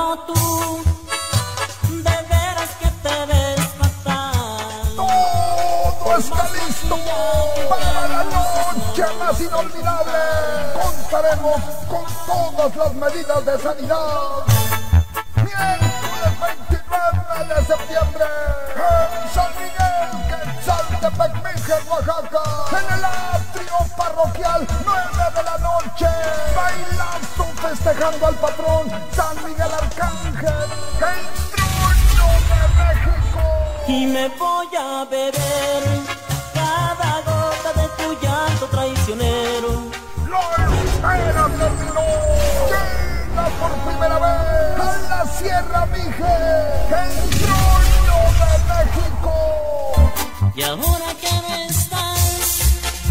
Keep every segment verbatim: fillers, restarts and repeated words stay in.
como tú, de veras que te ves fatal. Todo está listo para la noche más inolvidable. Contaremos con todas las medidas de sanidad. Miércoles veintinueve de septiembre en San Miguel, Quetzaltepec, Mije, Oaxaca, en el atrio parroquial, nueve de la noche. Bailazo festejando al patrón San Miguel Arcángel, el trono de México. Y me voy a beber cada gota de tu llanto traicionero. ¡Lo esperas, terminó! ¡Llega por primera vez a la Sierra Mije, el trono de México! Y ahora que no estás,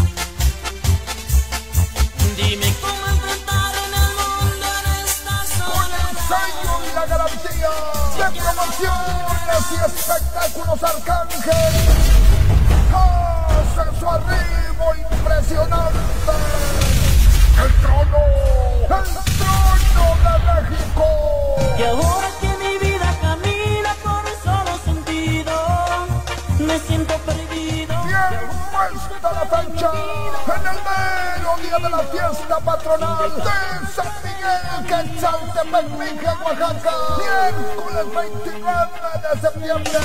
dime cómo enfrentar en el mundo en esta soledad. Con el sello y la garantía de promociones y espectáculos Arcángel, hace su arribo impresionante. ¡El trono! ¡El trono de México! Y ahora que mi vida camina por solo sentido, me siento perdido. Bien puesta la fecha, en el mero día de la fiesta patronal de San Miguel, Quetzaltepec, Mije, Oaxaca, miércoles veintinueve de septiembre.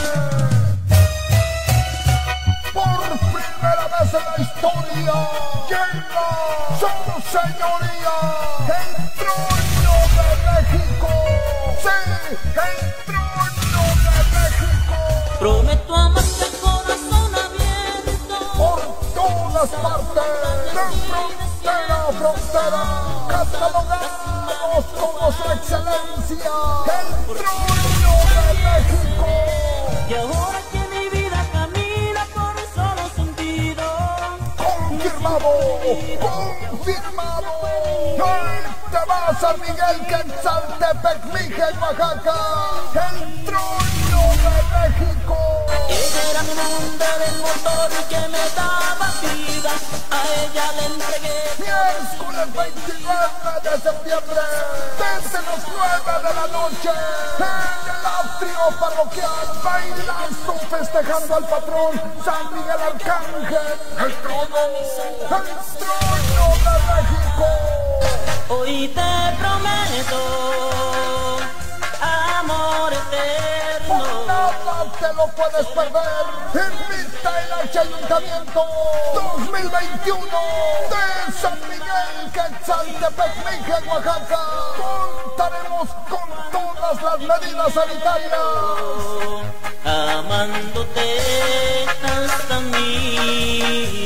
Por primera vez en la historia, llega su señoría, el trono de México. Sí, el trono de México. Prometo amarte corazón abierto Por todas partes, de frontera a frontera, catalogamos como su excelencia, el trono de México. Y ahora que mi vida camina por solo sentido, Confirmado, confirmado. Ahí te va San Miguel, Quetzaltepec, Mije, Oaxaca, el trono de México. ese era mi mundo del motor que me daba vida, a ella le entregué. Miércoles veintinueve de septiembre, desde las nueve de la noche, en el atrio parroquial, bailazo festejando al patrón San Miguel Arcángel, el trono, el trono de México. Hoy te prometo amor Por eterno. nada te lo puedes perder. Invita el H Ayuntamiento dos mil veintiuno de San Miguel, Quetzaltepec, Mije, Oaxaca. Contaremos con todas las medidas sanitarias. Amándote hasta mí.